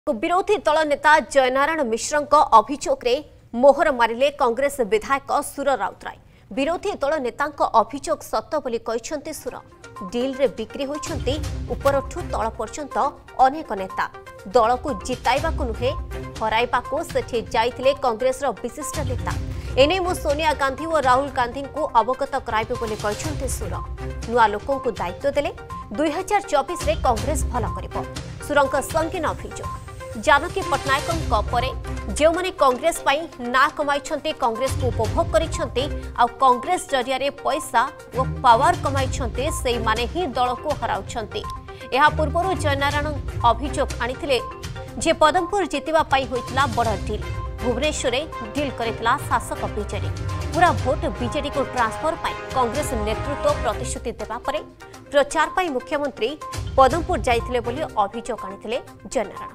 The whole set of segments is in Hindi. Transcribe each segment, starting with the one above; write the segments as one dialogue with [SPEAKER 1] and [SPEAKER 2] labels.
[SPEAKER 1] विरोधी दल नेता जयनारायण मिश्र अभियोग रे मोहर मारिले कांग्रेस विधायक सुर राउतराय। विरोधी दल नेता अभियोग सत बोली कहिसंती सुर। डील रे बिक्री होइछंती उपरठू तळ पर्यंत अनेक नेता। दल को जिताइबा को नुहे हराइबा को सेठी जाइथिले कांग्रेस रो विशिष्ट नेता। एने मु सोनिया गांधी और राहुल गांधी को अवगत कराइबे बोली कहिसंती सुर। नुआ लोकों को दायित्व देले 2024 रे कांग्रेस भला करिवो। सुरंक संगीन अभियोग जानकी पट्टनायक परे जो माने कांग्रेस पाई ना कमाई कांग्रेस को उपभोग करिसेंती आ कांग्रेस जरिया रे पैसा और पावर कमाई से माने ही दल को हराउछंती। एहा पूर्वरु जयनारायण अभियोग आनिथिले जे पदमपुर जितिबा पाई होइतला बड़ डील। भुवनेश्वर डील करितला शासक बीजेडी। पूरा भोट बीजेडी को ट्रांसफर पाई कांग्रेस नेतृत्व प्रतिश्रुति देबा परे प्रचार पाई मुख्यमंत्री पदमपुर जाइथिले बोली अभियोग आनिथिले जयनारायण।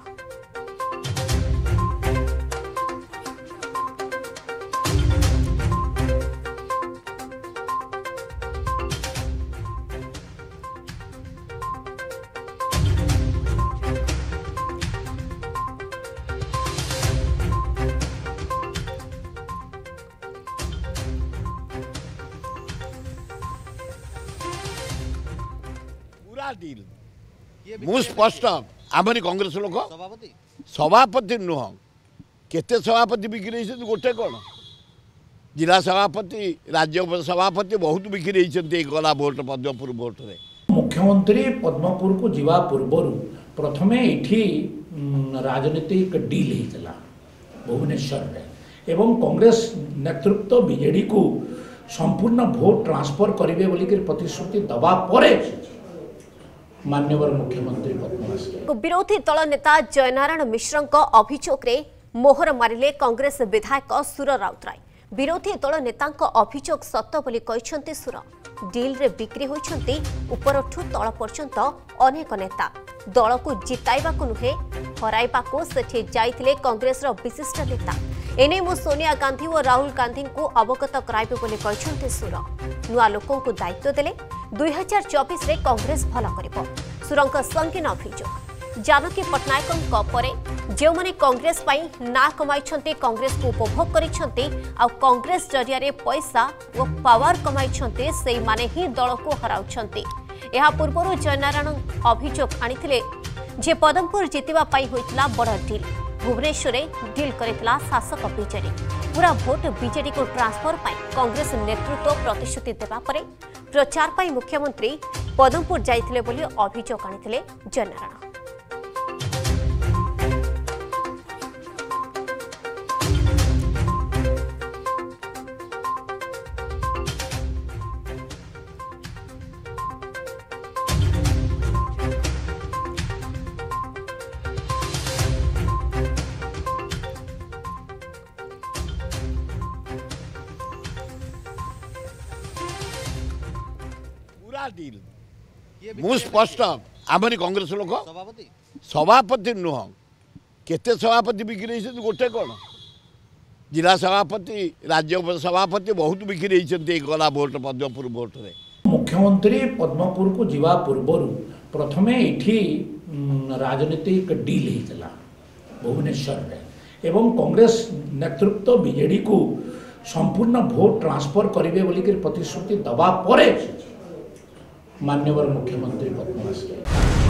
[SPEAKER 2] डील मु स्पष्ट आमरी कांग्रेस लोक सभापति नुह केते सभापति बिक्री गोटे कौन जिला सभापति राज्य सभापति बहुत बिक्री गला भोट पद्मपुर भोट रे।
[SPEAKER 3] मुख्यमंत्री पद्मपुर को जीवा पूर्वर प्रथमे इठी राजनीतिक डील होता भुवनेश्वर में एवं कांग्रेस नेतृत्व बीजेडी को संपूर्ण भोट ट्रांसफर करेंगे बोलिक प्रतिश्रुति दबा परे माननीय मुख्यमंत्री
[SPEAKER 1] विरोधी दल नेता जयनारायण मिश्र अभियोग रे मोहर मारिले कांग्रेस विधायक सुर राउतराय। विरोधी दल नेता अभियोग सत बोली कहिसंती सुर। डील रे बिक्री होइछंती उपरठू तळ पर्यंत अनेक नेता। दल को जिताइबा को नुहे हराइबा को सेठी जाइथिले कांग्रेस रो विशिष्ट नेता। एने मु सोनिया गांधी और राहुल गांधी को अवगत कराइबे बोली कहिसंती सुर। नुआ लोकों को दायित्व देले 2024 रे कांग्रेस भला करिवो। सुरंक संगीन अभियोग जानकी पट्टनायक परे जो माने कांग्रेस पाई ना कमाई कांग्रेस को उपभोग करिसेंती आ कांग्रेस जरिया रे पैसा और पावर कमाई से माने ही दल को हराउछंती। एहा पूर्वरु जयनारायण अभियोग आनिथिले जे पदमपुर जितिबा पाई होइतला बड़ डील। भुवनेश्वर डील करितला शासक बीजेडी। पूरा भोट बीजेडी को ट्रांसफर पाई कांग्रेस नेतृत्व प्रतिश्रुति देबा परे प्रचार पाई मुख्यमंत्री पदमपुर जाइथिले बोली अभियोग आनिथिले जयनारायण।
[SPEAKER 2] डील मु स्पष्ट आमरी कांग्रेस लोक सभापति नुह केते सभापति बिक्री गोटे कौन जिला सभापति राज्य सभापति बहुत बिक्री गला भोट पद्मपुर भोट रे।
[SPEAKER 3] मुख्यमंत्री पद्मपुर को जीवा पूर्वर प्रथमे इठी राजनीतिक डील होता भुवनेश्वर में एवं कांग्रेस नेतृत्व बीजेडी को संपूर्ण भोट ट्रांसफर करेंगे बोलिक प्रतिश्रुति दबा परे माननीय मुख्यमंत्री